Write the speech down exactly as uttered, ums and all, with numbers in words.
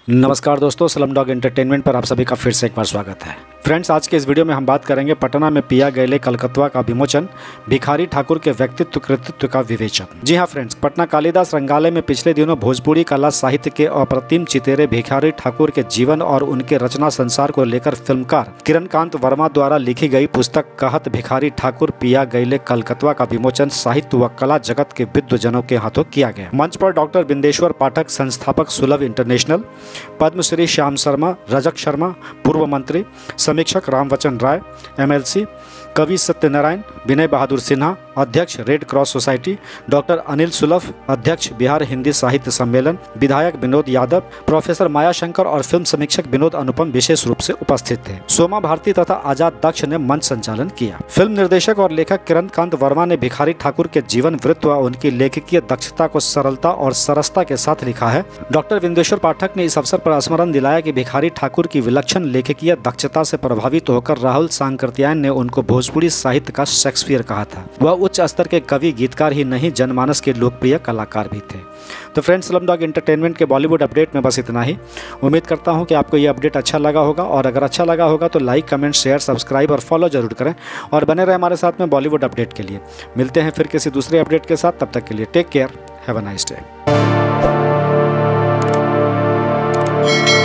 नमस्कार दोस्तों, Slumdog entertainment पर आप सभी का फिर से एक बार स्वागत है। फ्रेंड्स, आज के इस वीडियो में हम बात करेंगे पटना में पिया गैले कलकत्ता का विमोचन, भिखारी ठाकुर के व्यक्तित्व कृतित्व का विवेचन। जी हाँ फ्रेंड्स, पटना कालिदास रंगालय में पिछले दिनों भोजपुरी कला साहित्य के अप्रतिम चितेरे भिखारी ठाकुर के जीवन और उनके रचना संसार को लेकर फिल्मकार किरणकांत वर्मा द्वारा लिखी गई पुस्तक कहत भिखारी ठाकुर पिया गैले कलकत्ता का विमोचन साहित्य व कला जगत के विद्वजनों के हाथों किया गया। मंच पर डॉक्टर बिंदेश्वर पाठक, संस्थापक सुलभ इंटरनेशनल, पद्मश्री श्याम शर्मा, रजक शर्मा, पूर्व मंत्री, समीक्षक रामवचन राय, एमएलसी, कवि सत्यनारायण, विनय बहादुर सिन्हा, अध्यक्ष Red Cross Society, doctor Anil Sulabh, अध्यक्ष बिहार हिंदी साहित्य सम्मेलन, विधायक विनोद यादव, प्रोफेसर माया शंकर और फिल्म समीक्षक विनोद अनुपम विशेष रूप से उपस्थित थे। सोमा भारती तथा आजाद दक्ष ने मंच संचालन किया। फिल्म निर्देशक और लेखक किरणकांत वर्मा ने भिखारी ठाकुर के जीवन वृत्त व उनकी लेखकीय दक्षता को सरलता और सरसता के साथ लिखा है। डॉक्टर बिंदेश्वर पाठक ने इस अवसर पर स्मरण दिलाया कि भिखारी ठाकुर की विलक्षण लेखकीय दक्षता से प्रभावित होकर राहुल सांकृत्यायन ने उनको भोजपुरी साहित्य का शेक्सपियर कहा था। वह उच्च स्तर के कवि गीतकार ही नहीं, जनमानस के लोकप्रिय कलाकार भी थे। तो फ्रेंड्स, स्लमडॉग एंटरटेनमेंट के बॉलीवुड अपडेट में बस इतना ही। उम्मीद करता हूं कि आपको ये अपडेट अच्छा लगा होगा, और अगर अच्छा लगा होगा तो लाइक, कमेंट, शेयर, सब्सक्राइब और फॉलो जरूर करें और बने रहे हमारे साथ में बॉलीवुड अपडेट के लिए। मिलते हैं फिर किसी दूसरे अपडेट के साथ, तब तक के लिए take care, have a nice day.